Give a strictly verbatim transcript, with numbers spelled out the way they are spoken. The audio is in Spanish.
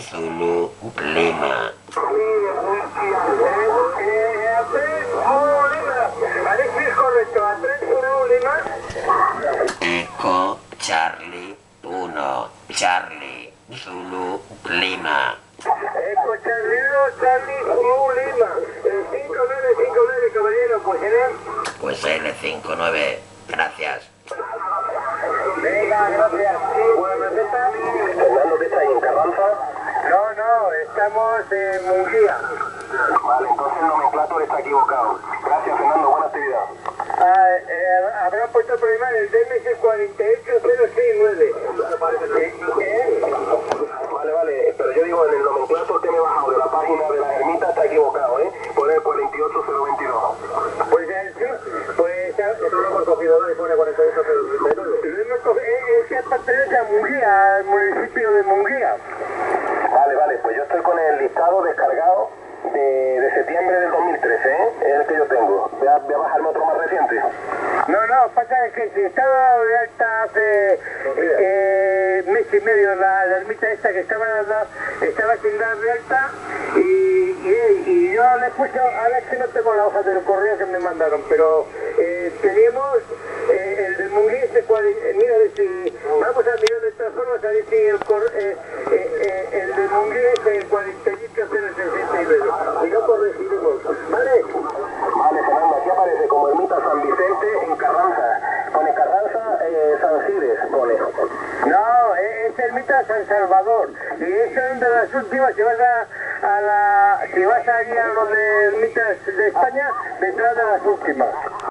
Zulu, Lima. Eco, Charlie, uno, Charlie, Zulu, Lima. Eco, Charlie, uno, Charlie, Zulu, Lima. El cinco nueve cinco nueve, caballero, pues será. Pues L cinco nueve, gracias. Venga, gracias. ¿Buena receta? ¿Fernando, que está ahí en Carranza? No, no, estamos en Munguía. Vale, entonces el nomenclátor está equivocado. Gracias, Fernando, buena actividad. Ah, eh, habrá puesto el problema en el D M S cuatro ocho cero seis nueve. ¿Eh? Vale, vale, pero yo digo, en el nomenclátor que me he bajado de la página de la ermita está equivocado, ¿eh? Pone el cuarenta y ocho cero veintidós. Pues eh, sí, pues... Esto lo hemos cogido, ¿no? Y pone cuarenta y ocho cero veintidós. Lo hemos cogido, es que pertenece a Munguía, al municipio de Munguía. Vale, vale, pues yo estoy con el listado descargado de, de septiembre del dos mil trece, ¿eh? Es el que yo tengo. Voy a, voy a bajarme otro más reciente. No, no, pasa que si estaba de alta hace eh, mes y medio la, la ermita esta que estaba, estaba sin dar de alta y, y, y yo le puse, ahora es que no tengo la hoja del correo que me mandaron, pero eh, teníamos eh, el de Munguía, este eh, mira, si vamos a mirar de todas formas a ver si el, cor, eh, eh, eh, el de Munguía es el cuarenta y ocho cero sesenta y nueve. Y no corregiremos, ¿vale? Vale, Fernando, aquí aparece como ermita San Vicente en Carranza. Pone Carranza, eh, San Cides, pone. No, es ermita San Salvador. Y esa es una de las últimas, si vas a, a la, si vas a ir a lo de ermitas de España, detrás de las últimas.